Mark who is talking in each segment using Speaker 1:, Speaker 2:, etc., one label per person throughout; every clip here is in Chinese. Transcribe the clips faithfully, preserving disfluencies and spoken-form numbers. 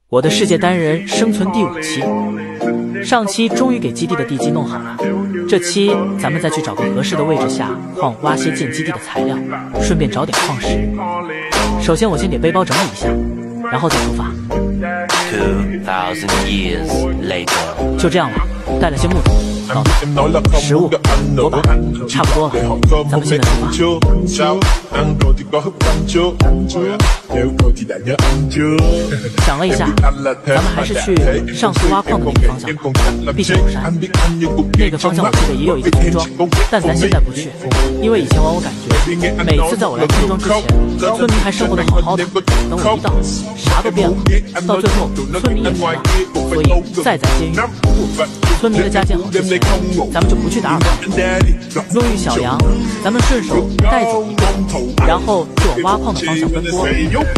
Speaker 1: 我的世界单人生存第五期，上期终于给基地的地基弄好了，这期咱们再去找个合适的位置下矿挖些建基地的材料，顺便找点矿石。首先我先给背包整理一下，然后再出发。
Speaker 2: Two thousand years later，
Speaker 1: 就这样了，带了些木头、脑袋、食物、火把，差不多了，咱们现在出发。想了一下，咱们还是去上次挖矿的那个方向吧，毕竟有山。那个方向我记得也有一个村庄，但咱现在不去，因为以前往我感觉，每次在我来村庄之前，村民还生活得好好的，等我一到，啥都变了，到最后村民也没了。所以再在监狱不，村民的家建好之前，咱们就不去打扰他们。路遇小羊，咱们顺手带走一个，然后就往挖矿的方向奔波。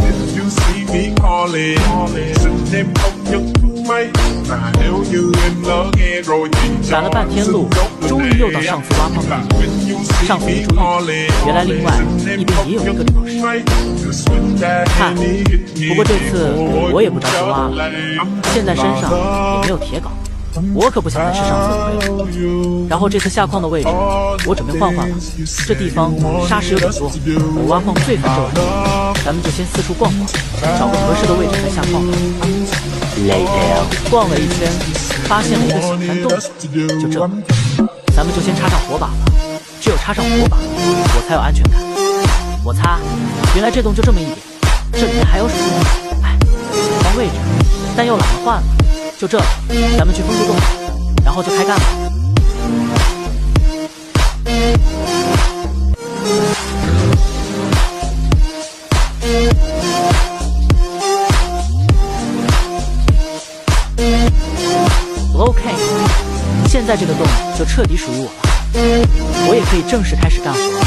Speaker 1: 赶了半天路，终于又到上次挖矿的地点。上次没注意，原来另外一边也有一个绿宝石。看，不过这次我也不着急挖了，现在身上也没有铁镐，我可不想再吃上次的亏了。然后这次下矿的位置，我准备换换了。这地方沙石有点多，我挖矿最烦这玩意儿，咱们就先四处逛逛，找个合适的位置再下矿吧。Later， 逛了一圈，发现了一个小山洞，就这，咱们就先插上火把吧。只有插上火把，我才有安全感。我擦，原来这洞就这么一点，这里面还有水。哎，想换位置，但又懒得换了。就这，咱们去封住洞，然后就开干吧。OK， 现在这个洞就彻底属于我了，我也可以正式开始干活了。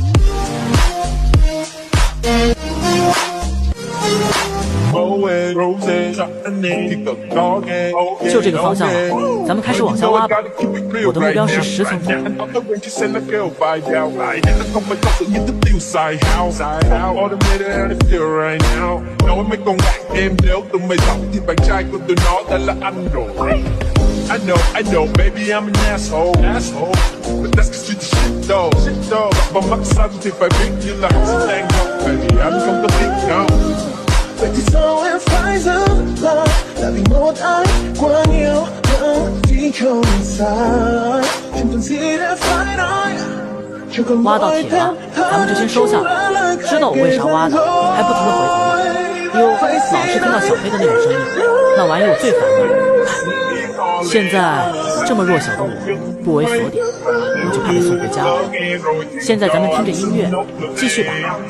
Speaker 1: 就这个方向了，咱们开始往下挖吧。我的目标是十层楼。
Speaker 3: I know, I know, baby, I'm an asshole, asshole. But that's cause you're the shit though, shit though. But my son, if I bring you like a thing, baby, I'm gonna think now.
Speaker 4: 被接受 and rise up love， 那里莫爱关有能地球赛，全都记得 fight on。
Speaker 1: 挖到铁了，咱们就先收下来。知道我为啥挖的，还不停的回头。哟，老是听到小黑的那种声音，那玩意我最烦了。现在这么弱小的我，不为所点，我就怕被送回家了。现在咱们听着音乐，继续吧。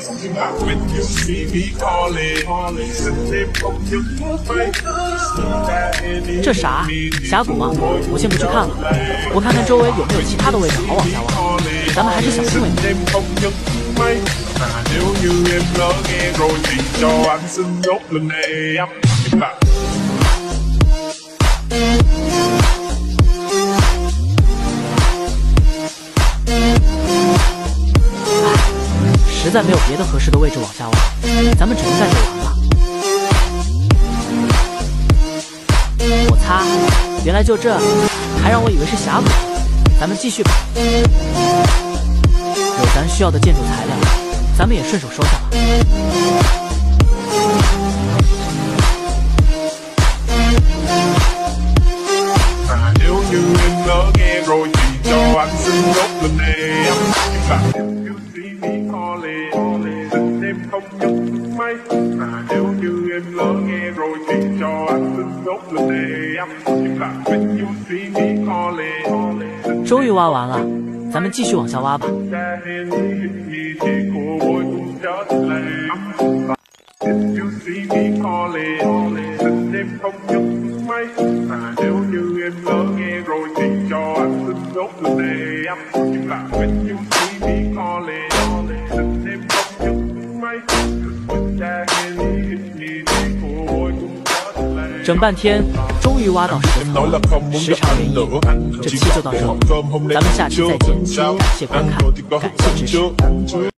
Speaker 1: 这啥峡谷吗？我先不去看了，我看看周围有没有其他的位置好往下挖。咱们还是小心为妙。实在没有别的合适的位置往下挖，咱们只能在这玩了。我擦，原来就这，还让我以为是峡谷。咱们继续吧。有咱需要的建筑材料，咱们也顺手收下了。终于挖完了，咱们继续往下挖吧。整半天，终于挖到十层了。时长原因，这期就到这里，咱们下期再见。感谢观看，感谢支持。